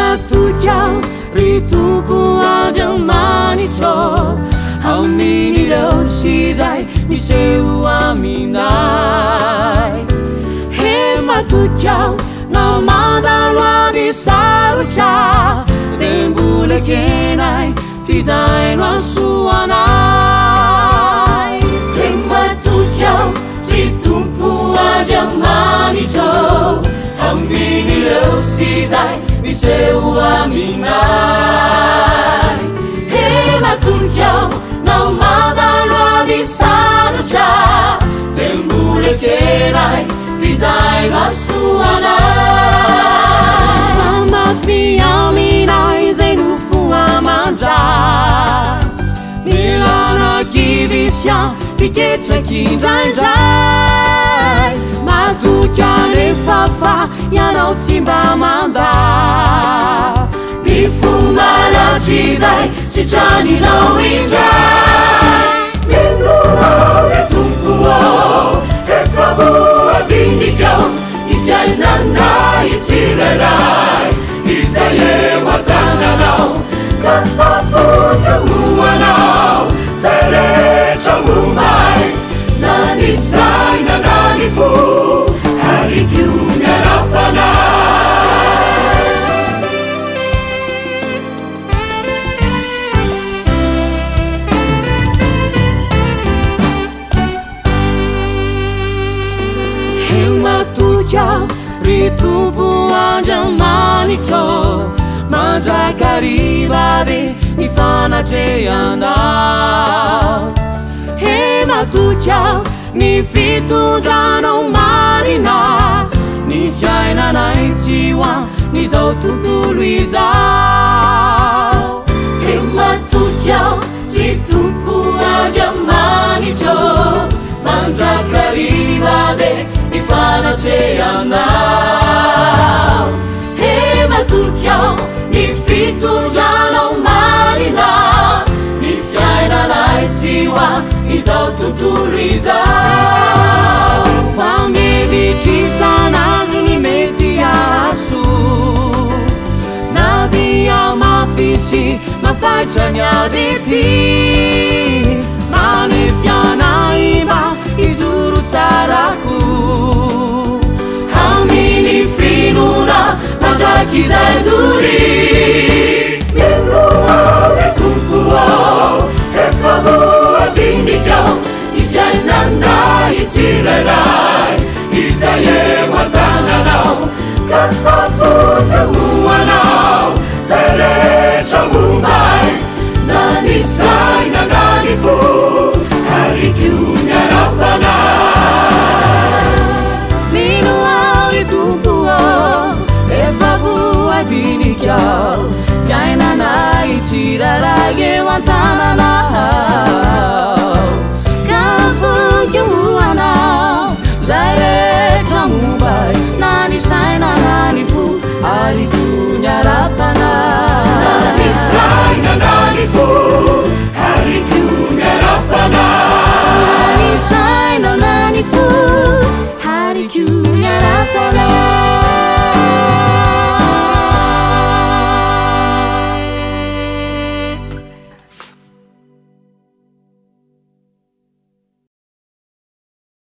matujao ritumpo andriamanitra amin'ireo izay miseho aminay. He matujao namandalo any sarotra de mbola kenay fizaino ansoanay. He matujao ritumpo andriamanitra amin'ireo izay miseho aminay. He matujao namandalo any sarotra de mbola kenay fizaino ansoanay. Famafy aminay zay nofo amandra milana kivisya miketraky indraindray. Matoka rehefa ianao tsy mba manda Mifomaratsy zay sitraninao indray. Minoao e tompoao efa voadinikao ny fiainanay tsirairay izay eo an-tananao ka mafotoanao zay rehetra mombay na ny saina na ny fo arikio miarapanay. He matujao ritumpo andriamanitra mandrakariva de ifanatrehanao. He matujao ny fitondranao marina ny fiainanay tsy hoany zao tontolo izao. He matujao ritumpo andriamanitra mandrakariva de ifanatrehanao. He matujao ny fitondranao marina ny fiainanay tsy hoany zao tontolo izao. Famevitrisanazy ny mety aso na dia mafisy mafaitra ny adety manefianay mba ijoro tsarako amin'ny finona mandraky zay dory. Minoao e tompoao efa voadinikao ny fiainanay tsirairay izay eo an-tananao ka mafotoanao zay rehetra mombay na ny saina na ny fo arikio miarapanay. Minoao ry tompoao efa voadinikao fiainanay tsirairay eo an-tananao